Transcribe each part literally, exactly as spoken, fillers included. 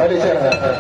गाड़ी चल रहा है।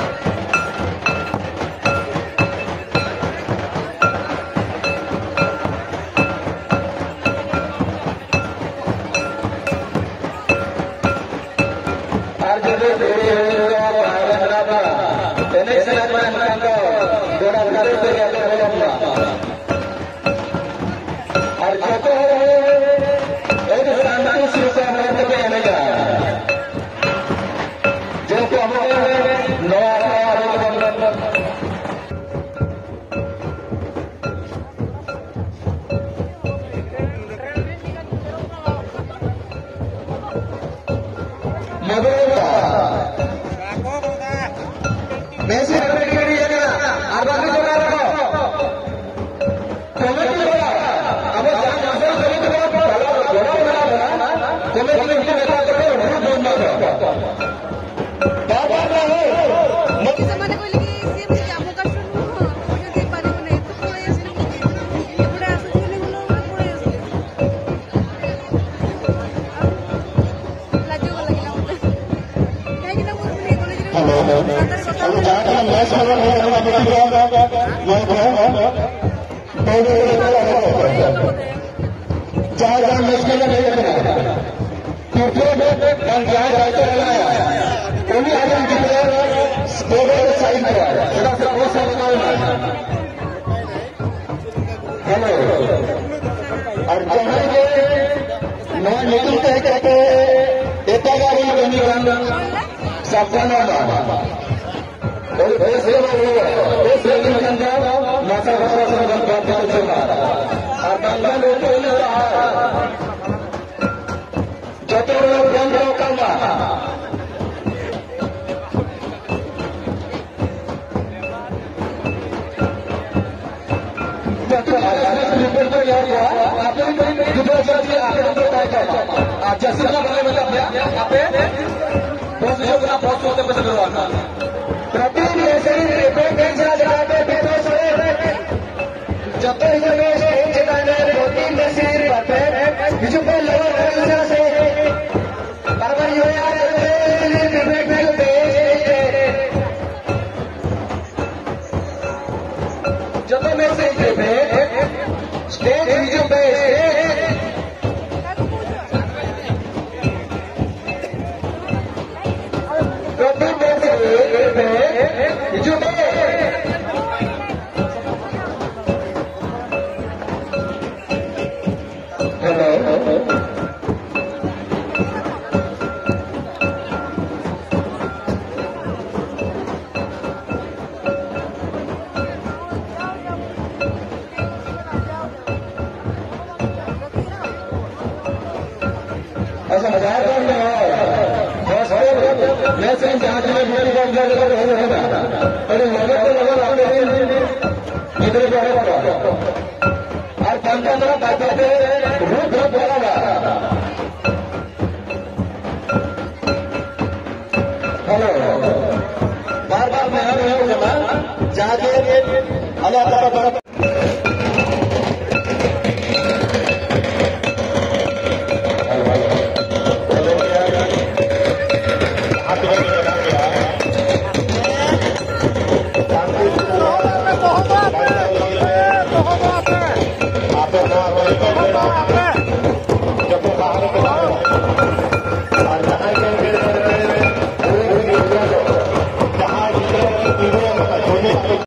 जहाँ जहाँ मैच में नहीं रखना कोई आदमी जीत रहा साइड में हेलो और जहाँ नया निकलते हैं कहते एक गाड़ी सबका नाम ऐसा मजाक अरे इधर और पंद्रह बातें रूप रूप बोला हेलो बार बार मैं जाके अल्लाह